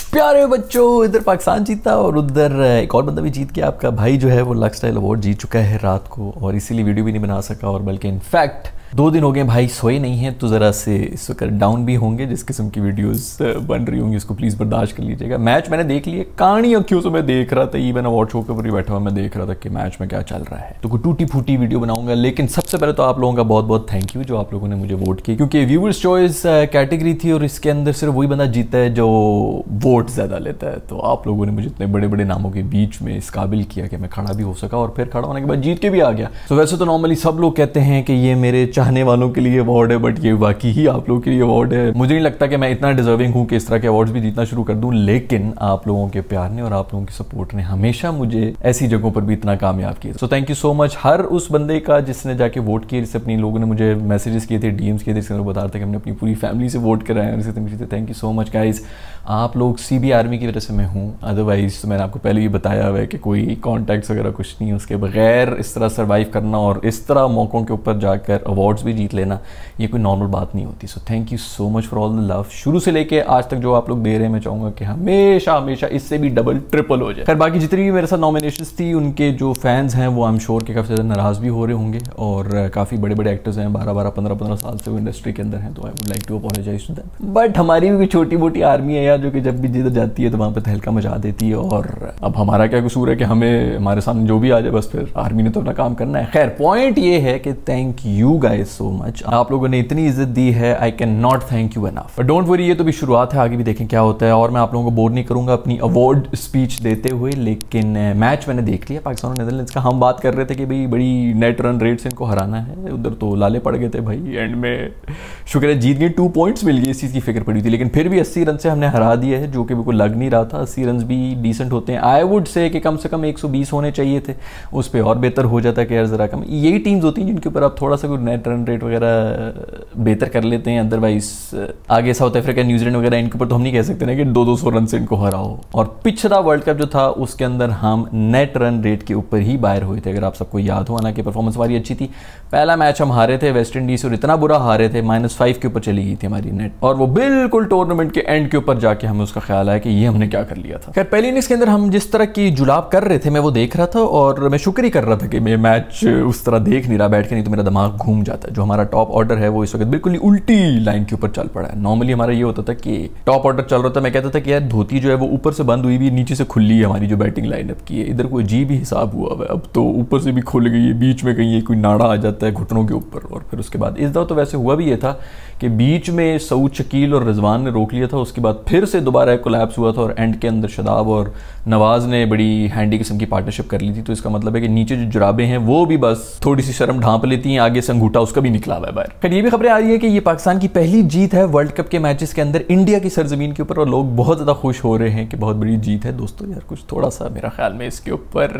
प्यारे बच्चों, इधर पाकिस्तान जीता और उधर एक और बंदा भी जीत गया। आपका भाई जो है वो लाइफस्टाइल अवार्ड जीत चुका है रात को, और इसीलिए वीडियो भी नहीं बना सका। और बल्कि इनफैक्ट 2 दिन हो गए भाई सोए नहीं है, तो ज़रा से इस वक्त डाउन भी होंगे। जिस किस्म की वीडियोस बन रही होंगी उसको प्लीज़ बर्दाश्त कर लीजिएगा। मैच मैंने देख लिया, कानी अखियों से मैं देख रहा था, इवन अवार्ड शो के ऊपर ही बैठा हुआ मैं देख रहा था कि मैच में क्या चल रहा है। तो कोई टूटी फूटी वीडियो बनाऊंगा, लेकिन सबसे पहले तो आप लोगों का बहुत बहुत थैंक यू जो आप लोगों ने मुझे वोट किया, क्योंकि व्यूअर्स चॉइस कैटेगरी थी और इसके अंदर सिर्फ वही बंदा जीता है जो वोट ज़्यादा लेता है। तो आप लोगों ने मुझे इतने बड़े बड़े नामों के बीच में इस काबिल किया कि मैं खड़ा भी हो सका, और फिर खड़ा होने के बाद जीत के भी आ गया। तो वैसे तो नॉर्मली सब लोग कहते हैं कि ये मेरे चाहने वालों के लिए अवार्ड है, बट ये वाकई ही आप लोगों के लिए अवार्ड है। मुझे नहीं लगता कि मैं इतना डिजर्विंग हूं कि इस तरह के अवार्ड्स भी जीतना शुरू कर दूं, लेकिन आप लोगों के प्यार ने और आप लोगों की सपोर्ट ने हमेशा मुझे ऐसी जगहों पर भी इतना कामयाब किया। So thank you so much हर उस बंदे का जिसने जाके वोट किया, जिससे अपनी लोगों ने मुझे मैसेजेस किए थे, डीएम्स किए थे, जिसने बता रहे थे कि हमने अपनी पूरी फैमिली से वोट कराया है। Thank you so much guys. आप लोग सीबी आर्मी की वजह से मैं हूँ, अदरवाइज तो मैंने आपको पहले भी बताया हुआ है कि कोई कॉन्टैक्ट्स वगैरह कुछ नहीं। उसके बगैर इस तरह सर्वाइव करना और इस तरह मौक़ों के ऊपर जाकर अवार्ड्स भी जीत लेना, ये कोई नॉर्मल बात नहीं होती। So thank you so much for all the love, शुरू से लेके आज तक जो आप लोग दे रहे हैं। मैं चाहूँगा कि हमेशा हमेशा इससे भी डबल ट्रिपल हो जाए। खैर बाकी जितनी भी मेरे साथ नॉमिनेशंस थी, उनके जो फैंस हैं वो आई एम श्योर के काफ़ी ज़्यादा नाराज़ भी हो रहे होंगे, और काफ़ी बड़े बड़े एक्टर्स हैं, 12-12, 15-15 साल से वो इंडस्ट्री के अंदर हैं। तो I would like to apologise to them. But हमारी भी कोई छोटी मोटी आर्मी है यार, जो कि जब भी जिधर जाती है तो वहाँ पर तहलका मचा देती है। और अब हमारा क्या कसूर है कि हमें हमारे सामने जो भी आ जाए, बस फिर आर्मी ने तो अपना काम करना है। खैर पॉइंट ये है कि thank you guys so much, आप लोगों ने इतनी इज्जत दी है, I can not thank you enough. But don't worry, ये तो भी शुरुआत है, आगे भी देखें क्या होता है। और मैं आप लोगों को बोर नहीं करूंगा अपनी अवार्ड स्पीच देते हुए, लेकिन मैच मैंने देख लिया पाकिस्तान और नेदरलैंड्स का। हम बात कर रहे थे कि भाई बड़ी नेट रन रेट से इनको हराना है, उधर तो लाले पड़ गए थे भाई, एंड में शुक्र है जीत गए, 2 पॉइंट्स मिल गए, इस चीज़ की फिक्र पड़ी थी। लेकिन फिर भी 80 रन से हमने हरा दिया है, जो कि बिल्कुल लग नहीं रहा था। 80 रन भी डिसेंट होते हैं, आई वुड से कि कम से कम 120 होने चाहिए थे, उस पर और बेहतर हो जाता कि यार ज़रा कम। यही टीम्स होती हैं जिनके ऊपर आप थोड़ा सा कोई नेट रन रेट वगैरह बेहतर कर लेते हैं, अदरवाइज आगे साउथ अफ्रीका, न्यूजीलैंड वगैरह, इनके ऊपर तो हम नहीं कह सकते ना कि 200 रन से इनको हराओ। और पिछला वर्ल्ड कप जो था उसके अंदर हम नेट रन रेट के ऊपर ही बाहर हुए थे, अगर आप सबको याद हो। हालांकि परफॉर्मेंस हमारी अच्छी थी। पहला मैच हम हारे थे वेस्ट इंडीज, और इतना बुरा हारे थे, -5 के ऊपर चली गई थी हमारी नेट, और वो बिल्कुल टूर्नामेंट के एंड के ऊपर जाके हमें उसका ख्याल आया कि ये हमने क्या कर लिया था। खैर पहली इनिंग्स के अंदर हम जिस तरह की जुलाब कर रहे थे मैं वो देख रहा था, और मैं शुक्र ही कर रहा था कि मैं मैच उस तरह देख नहीं रहा बैठ के, नहीं तो मेरा दिमाग घूम जाता है। जो हमारा टॉप ऑर्डर है वो इस वक्त बिल्कुल ही उल्टी लाइन के ऊपर चल पड़ा है। नॉर्मली हमारा ये होता था कि टॉप ऑर्डर चल रहा था, मैं कहता था कि यार धोती जो है वो ऊपर से बंद हुई भी, नीचे से खुली है हमारी जो बैटिंग लाइनअप की है। इधर कोई अजीब ही हिसाब हुआ है, अब तो ऊपर से भी खुल गई है, बीच में कहीं कोई नाड़ा आ जाता है घुटनों के ऊपर। और फिर उसके बाद इस दफा तो वैसे हुआ भी ये था कि बीच में सऊद, शकील और रिजवान ने रोक लिया था, उसके बाद फिर से दोबारा एक कोलैप्स हुआ था, और एंड के अंदर शदाब और नवाज ने बड़ी हैंडी किस्म की पार्टनरशिप कर ली थी। तो इसका मतलब है कि नीचे जो जुराबें हैं वो भी बस थोड़ी सी शर्म ढांप लेती हैं, आगे से अंगूठा उसका भी निकला हुआ है बाहर। फिर ये भी खबरें आ रही है कि ये पाकिस्तान की पहली जीत है वर्ल्ड कप के मैचेस के अंदर इंडिया की सरजमीन के ऊपर, और लोग बहुत ज़्यादा खुश हो रहे हैं कि बहुत बड़ी जीत है। दोस्तों यार कुछ थोड़ा सा मेरा ख्याल में इसके ऊपर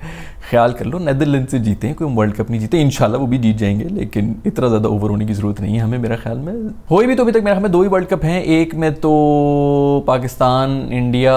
ख्याल कर लो। नेदरलैंड से जीते हैं, कोई वर्ल्ड कप नहीं जीते, इंशाल्लाह वो भी जीत जाएंगे, लेकिन इतना ज़्यादा ओवर होने की ज़रूरत नहीं है हमें। मेरा ख्याल में हो भी तो अभी तक मेरे ख्याल में 2 ही वर्ल्ड कप हैं, एक में तो पाकिस्तान, इंडिया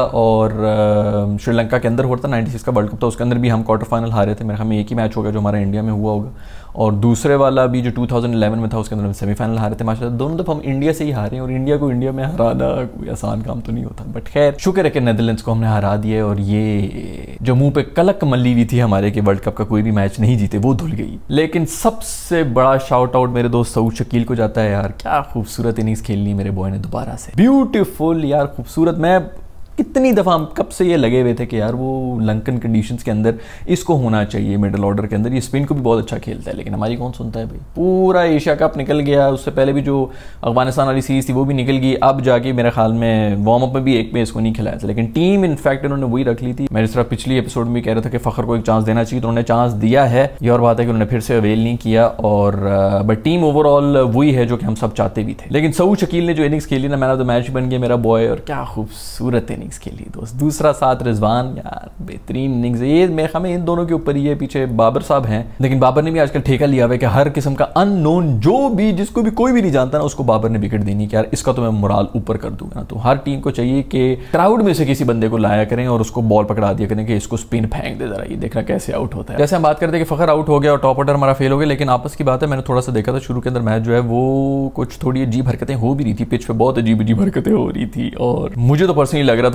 और श्रीलंका के अंदर हुआ था 96 का वर्ल्ड कप था, उसके अंदर भी हम क्वार्टर फाइनल हारे थे। मेरे ख्याल में एक ही मैच होगा जो हमारा इंडिया में हुआ होगा, और दूसरे वाला भी जो 2011 में था उसके अंदर हम सेमीफाइनल हारे थे। माशाल्लाह दोनों दफ़ा हम इंडिया से ही हारे, और इंडिया को इंडिया में हराना कोई आसान काम तो नहीं होता। बट खैर शुक्र है कि नेदरलैंड्स को हमने हरा दिया, और ये जो मुंह पे कलक मली हुई थी हमारे कि वर्ल्ड कप का कोई भी मैच नहीं जीते, वो धुल गई। लेकिन सबसे बड़ा शाउट आउट मेरे दोस्त सऊद शकील को जाता है। यार क्या खूबसूरत इनिंग्स खेलनी मेरे बॉय ने दोबारा से, ब्यूटीफुल यार, खूबसूरत। मैं कितनी दफ़ा हम कब से ये लगे हुए थे कि यार वो लंकन कंडीशंस के अंदर इसको होना चाहिए मिडिल ऑर्डर के अंदर, ये स्पिन को भी बहुत अच्छा खेलता है, लेकिन हमारी कौन सुनता है भाई। पूरा एशिया कप निकल गया, उससे पहले भी जो अफगानिस्तान वाली सीरीज थी वो भी निकल गई, अब जाके मेरे ख्याल में वार्म अप में भी एक में इसको नहीं खिलाया था, लेकिन टीम इनफैक्ट इन्होंने वही रख ली थी। मैं जिस तरह पिछली एपिसोड में कह रहा था कि फ़खर को एक चांस देना चाहिए, तो उन्होंने चांस दिया है, ये और बात है कि उन्होंने फिर से अवेल नहीं किया। और बट टीम ओवरऑल वही है जो कि हम सब चाहते भी थे। लेकिन सऊद शकील ने जो इनिंग्स खेली ना, मैन ऑफ द मैच बन गया मेरा बॉय, और क्या खूबसूरत इनिंग्स खेली दोस्त। दूसरा साथ रिजवान, यार बेहतरीन इनिंग्स। ये मेरे ख्याल में इन दोनों के ऊपर ही है, पीछे बाबर साहब हैं, लेकिन बाबर ने भी आजकल ठेका लिया हुआ है कि हर किस्म का अननोन जो भी, जिसको भी कोई भी नहीं जानता ना, उसको बाबर ने विकेट देनी कि यार इसका तो मैं मोराल ऊपर कर दूंगा। तो हर टीम को चाहिए कि क्राउड में से किसी बंदे को लाया करें और उसको बॉल पकड़ा दिया करें कि इसको स्पिन फेंक दे, जरा ये देखना कैसे आउट होता है। जैसे हम बात करते हैं कि फ़खर आउट हो गया और टॉप ऑर्डर हमारा फेल हो गया, लेकिन आपस की बात है, मैंने थोड़ा सा देखा था शुरू के अंदर मैच जो है वो कुछ थोड़ी अजीब हरकतें हो भी रही थी, पिच पे बहुत अजीब अजीब हरकतें हो रही थी, और मुझे तो पर्सनली लग रहा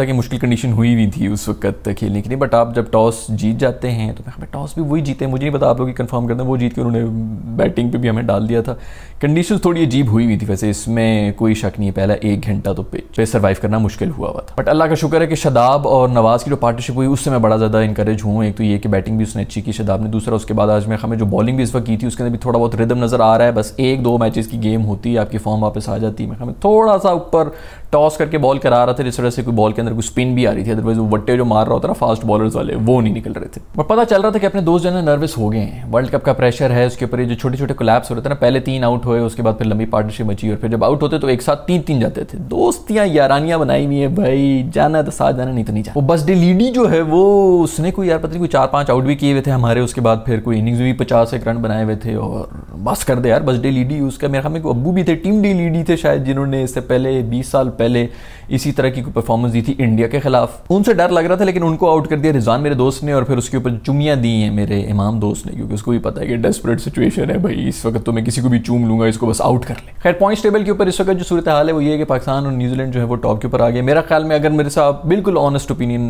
था कि मुश्किल कंडीशन हुई भी थी उस वक्त खेलने के लिए, बट आप जब टॉस जीत जाते हैं तो मैं टॉस भी वही जीते हैं, मुझे नहीं पता आप लोग कंफर्म करते हैं, वो जीत के उन्होंने बैटिंग पे भी हमें डाल दिया था। कंडीशन थोड़ी अजीब हुई हुई थी वैसे, इसमें कोई शक नहीं है, पहला 1 घंटा तो पे सर्वाइव करना मुश्किल हुआ था, बट अल्लाह का शुक्र है कि शादाब और नवाज़ की जो पार्टनरशिप हुई उससे मैं बड़ा ज़्यादा इंकरेज हूँ। एक तो ये कि बैटिंग भी उसने अच्छी की शादाब ने, दूसरा उसके बाद आज में जो बॉलिंग भी इस वक्त की थी उसके अंदर भी थोड़ा बहुत रिदम नज़र आ रहा है। बस 1-2 मैचेस की गेम होती है, आपकी फॉर्म वापस आ जाती है। मैं थोड़ा सा ऊपर टॉस करके बॉल करा रहा था, जिस तरह से कोई बॉल के अंदर कोई स्पिन भी आ रही थी, अदरवाइज वो वट्टे जो मार रहा होता ना फास्ट बॉलर्स वाले, वो नहीं निकल रहे थे। और पता चल रहा था कि अपने दोस्त जो है नर्वस हो गए हैं, वर्ल्ड कप का प्रेशर है, उसके ऊपर ये जो छोटे छोटे कोलैप्स हो रहे थे ना, पहले 3 आउट हुए, उसके बाद फिर लंबी पार्टनरशिप बची, और फिर जब आउट होते तो एक साथ 3-3 जाते थे। दोस्तियां यारानियां बनाई हुई है भाई, जाना तो साथ जाना, नहीं तो नहीं जाना। वो बस डे लीडी जो है वो उसने कोई यार पता नहीं कोई 4-5 आउट भी किए हुए थे हमारे, उसके बाद फिर कोई इनिंग्स भी 50 रन बनाए हुए थे, और बस कर दे यार बस डे लीडी। उसका मेरे ख्याल में अब्बू भी थे, टीम डे लीडी थे शायद, जिन्होंने इससे पहले 20 साल पहले इसी तरह की परफॉर्मेंस दी थी इंडिया के खिलाफ। उनसे डर लग रहा था लेकिन उनको आउट कर दिया रिजवान मेरे दोस्त ने, और फिर उसके ऊपर चुमियां दी हैं मेरे इमाम दोस्त ने, क्योंकि उसको भी पता है कि डेस्परेट सिचुएशन है भाई, इस वक्त तो मैं किसी को भी चूम लूंगा, इसको बस आउट कर ले। खैर पॉइंट्स टेबल के ऊपर इस वक्त जो सूरत हाल है वो ये है कि पाकिस्तान और न्यूजीलैंड जो है वो टॉप के ऊपर आ गए। मेरा ख्याल में अगर मेरे से आप बिल्कुल ऑनेस्ट ओपिनियन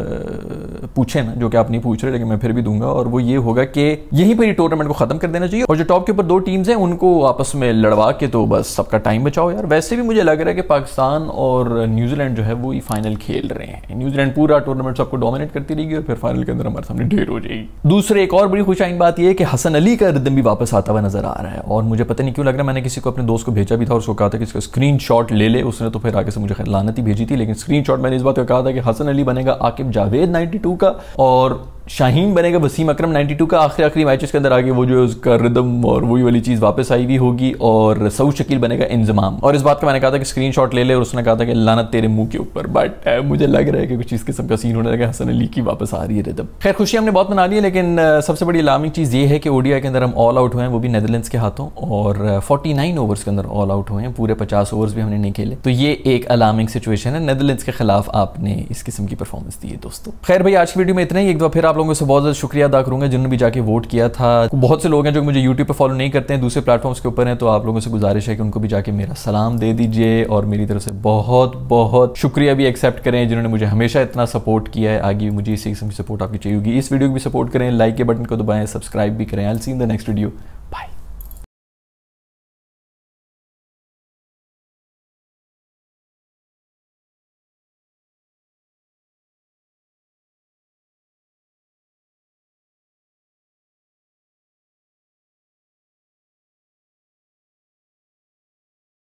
पूछे ना, जो कि आप नहीं पूछ रहे लेकिन मैं फिर भी दूंगा, और वो ये होगा कि यहीं पर ही टूर्नामेंट को खत्म कर देना चाहिए, और जो टॉप के ऊपर 2 टीम्स हैं उनको आपस में लड़वा के तो बस सबका टाइम बचाओ यार। वैसे भी मुझे लग रहा है कि पाकिस्तान और न्यूजीलैंड जो है वो ही फाइनल खेल रहे हैं। न्यूजीलैंड पूरा टूर्नामेंट सबको डोमिनेट करती रहेगी और फिर फाइनल के अंदर हमारे सामने ढेर हो जाएगी। दूसरे एक और बड़ी खुशाइन बात यह है कि हसन अली का रिदम भी वापस आता हुआ नजर आ रहा है, और मुझे पता नहीं क्यों लग रहा है, मैंने किसी को अपने दोस्त को भेजा भी था और उसको कहा था कि इसका स्क्रीनशॉट ले ले, उसने तो फिर आगे से मुझे खैर लानत ही भेजी थी, लेकिन स्क्रीनशॉट मैंने इस बात का कहा था कि हसन अली बनेगा आकिब जावेद 92 का, और शाहीन बनेगा वसीम अकरम 92 का। आखिरी मैचेस के अंदर आगे वो जो है उसका रिदम और वही वाली चीज़ वापस आई भी होगी, और सऊद शकील बनेगा इंजमाम। और इस बात का मैंने कहा था कि स्क्रीनशॉट ले ले, और उसने कहा था कि लानत तेरे मुंह के ऊपर, बट मुझे लग रहा है कि कुछ इस किस्म का सीन होने लगा, हसन अली की वापस आ रही है रिदम। खैर खुशी हमने बहुत मना ली है, लेकिन सबसे बड़ी अलार्मिंग चीज़ ये है कि ओडीआई के अंदर हम ऑल आउट हुए हैं, वो भी नेदरलैंड्स के हाथों, और 49 ओवर्स के अंदर ऑल आउट हुए हैं, पूरे 50 ओवर्स भी हमने नहीं खेले। तो ये एक अलार्मिंग सिचुएशन है, नेदरलैंड्स के खिलाफ आपने इस किस्म की परफॉर्मेंस दी है दोस्तों। खैर भाई आज की वीडियो में इतना ही। एक दफा फिर आप लोगों से बहुत ज़्यादा शुक्रिया अदा करूंगा जिन्होंने भी जाके वोट किया था। बहुत से लोग हैं जो मुझे यूट्यूब पे फॉलो नहीं करते हैं, दूसरे प्लेटफॉर्म्स के ऊपर हैं, तो आप लोगों से गुजारिश है कि उनको भी जाके मेरा सलाम दे दीजिए, और मेरी तरफ से बहुत बहुत शुक्रिया भी एक्सेप्ट करें जिन्होंने मुझे हमेशा इतना सपोर्ट किया है। आगे भी मुझे इसी किस्म की सपोर्ट आपकी चाहिए होगी। इस वीडियो को भी सपोर्ट करें, लाइक के बटन को दबाएं, सब्सक्राइब भी करें। I will see in the next video.